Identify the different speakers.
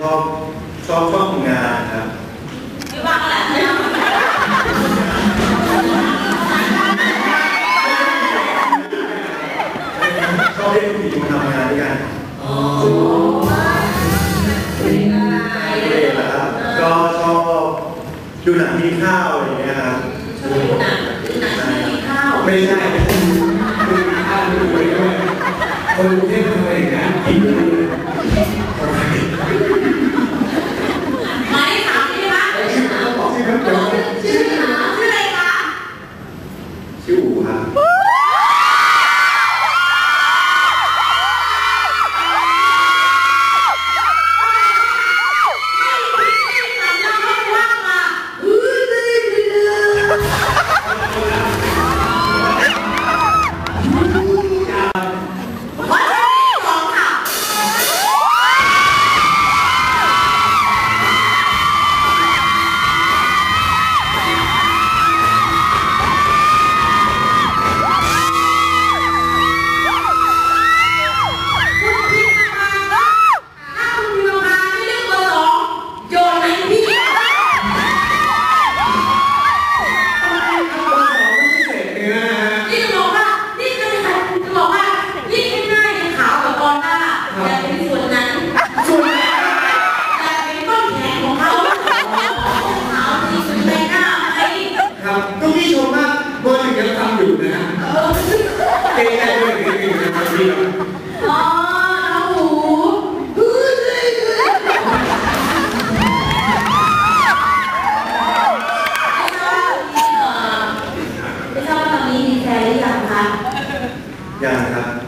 Speaker 1: ชอบทำงานครับ
Speaker 2: ไม่ว่าอะไร
Speaker 1: ชอบเล่นผู้หญิงมาทำงานด้วยกันเล่นนะครับก็ชอบดูหนังกินข้าวอะไรอย่างเงี้ยครับ
Speaker 2: ดูหนังที่กินข้าว
Speaker 1: ไม่ใช่ดูข้าวดูไปด้วยคนกรุงเทพทำอะไรกันกิน
Speaker 2: ไม่ถามใช่ไหมชื่ออะไรคะ
Speaker 1: ชื่ออู๋ครับก็พี่ชมมากเบอร์หนึ่งยังทำอยู่นะเก่งใจเลยเก่งใจพี่
Speaker 2: อ๋อน้องหูไม่ทราบว่าตอนนี้มีแฟนหรือยังคะ
Speaker 1: ยังครับ